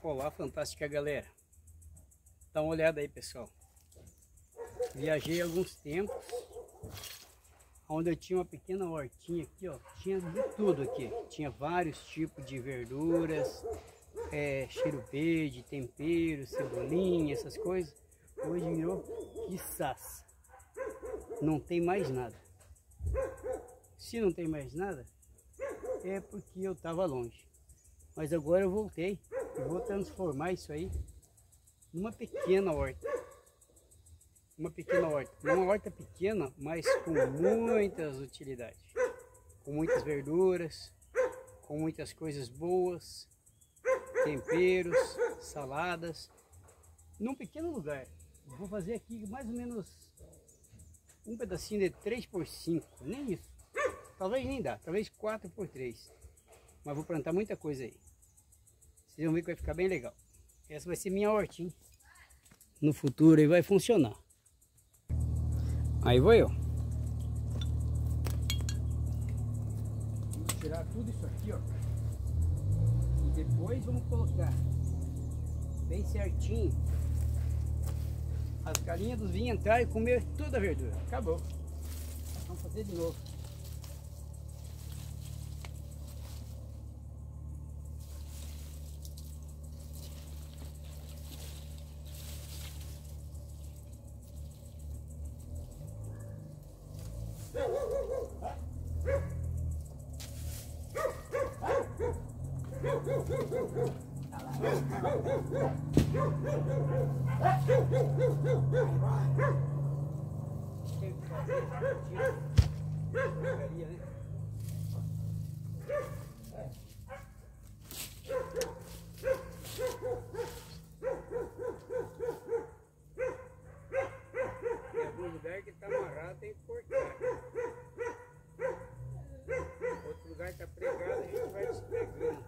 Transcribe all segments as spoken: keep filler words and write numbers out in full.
Olá, fantástica galera. Dá uma olhada aí, pessoal. Viajei alguns tempos, onde eu tinha uma pequena hortinha aqui, ó. Tinha de tudo aqui. Tinha vários tipos de verduras, é, cheiro verde, tempero, cebolinha, essas coisas. Hoje virou quiçás. Não tem mais nada. Se não tem mais nada, é porque eu estava longe. Mas agora eu voltei e vou transformar isso aí numa pequena horta. Uma pequena horta. Uma horta pequena, mas com muitas utilidades. Com muitas verduras, com muitas coisas boas, temperos, saladas. Num pequeno lugar. Vou fazer aqui mais ou menos um pedacinho de três por cinco, nem isso. Talvez nem dá, talvez quatro por três. Mas vou plantar muita coisa aí. Vocês vão ver que vai ficar bem legal. Essa vai ser minha hortinha. No futuro aí vai funcionar. Aí vou eu. Vamos tirar tudo isso aqui, ó. E depois vamos colocar bem certinho. As galinhas dos vinhos entrar e comer toda a verdura. Acabou. Vamos fazer de novo. Em algum lugar que está amarrado tem que cortar. Outro lugar está pregado, a gente vai despregando.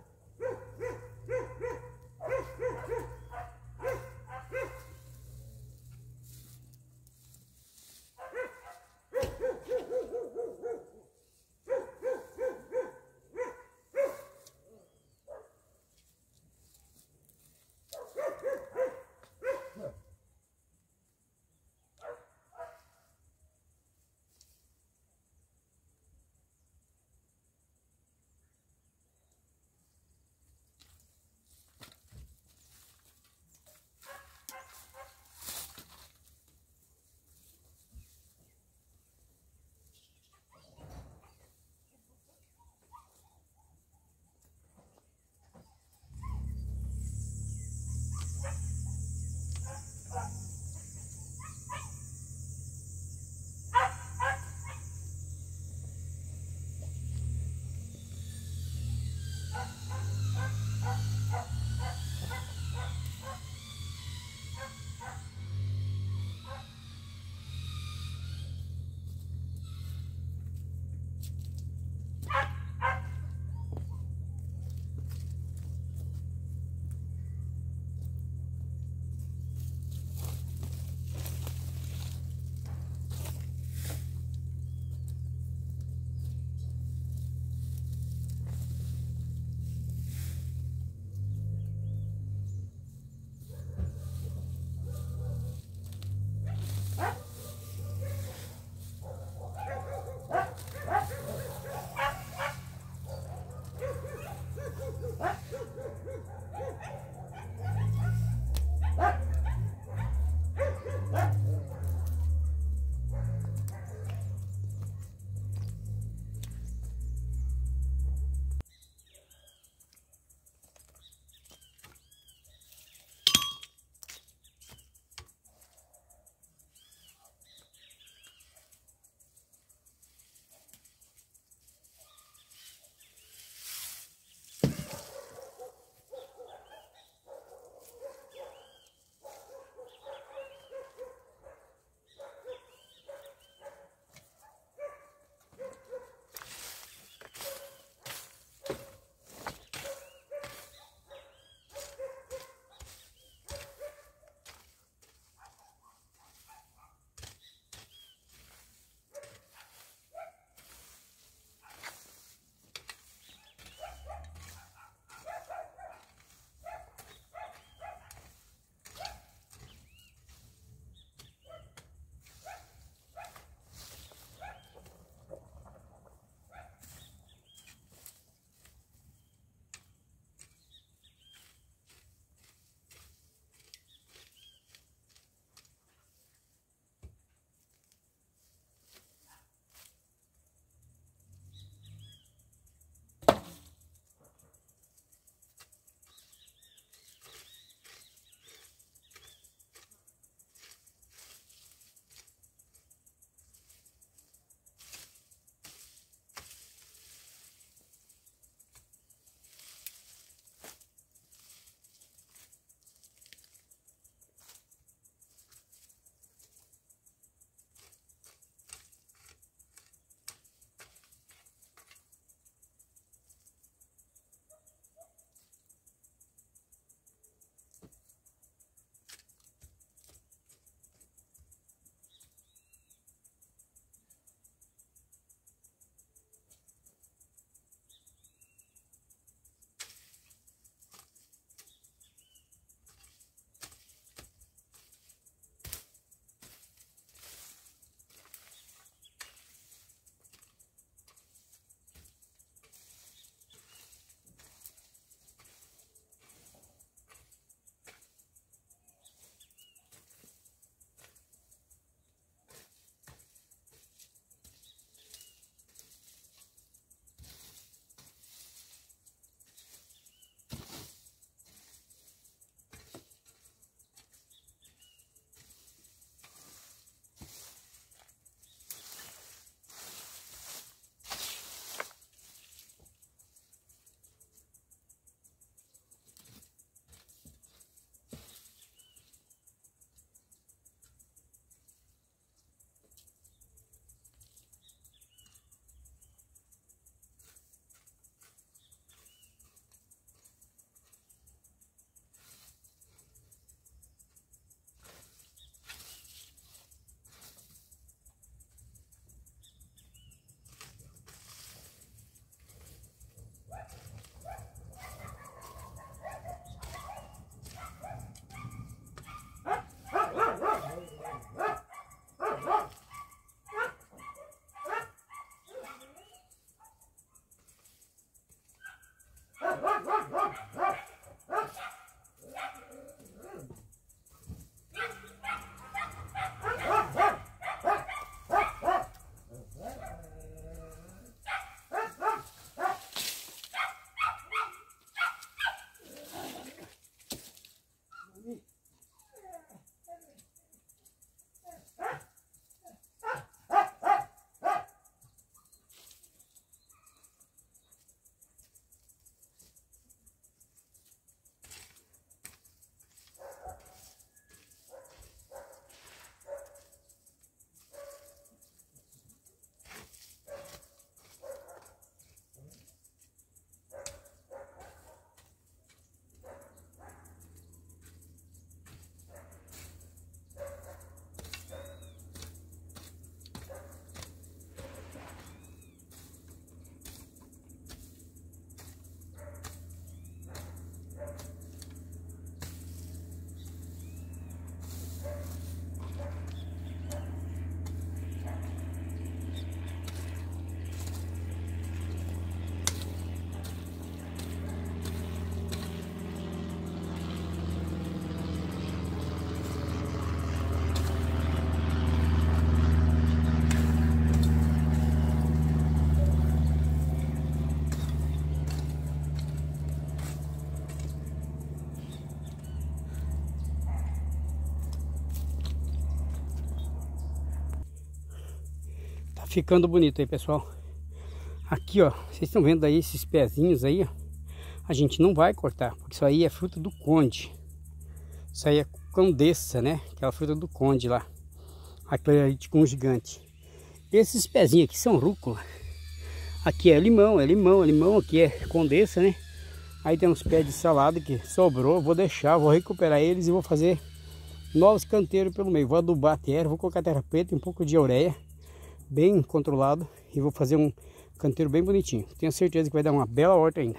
ficando bonito aí, pessoal. Aqui, ó, vocês estão vendo aí esses pezinhos aí, ó. A gente não vai cortar, porque isso aí é fruta do conde. Isso aí é condessa, né? Aquela fruta do conde lá. Aquele ali de com gigante. Esses pezinhos aqui são rúcula. Aqui é limão, é limão, é limão. Aqui é condessa, né? Aí tem uns pés de salada que sobrou. Vou deixar, vou recuperar eles e vou fazer novos canteiros pelo meio. Vou adubar a terra, vou colocar terra preta e um pouco de ureia. Bem controlado. E vou fazer um canteiro bem bonitinho. Tenho certeza que vai dar uma bela horta ainda.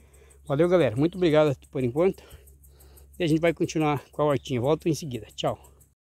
Valeu, galera. Muito obrigado por enquanto. E a gente vai continuar com a hortinha. Volto em seguida. Tchau.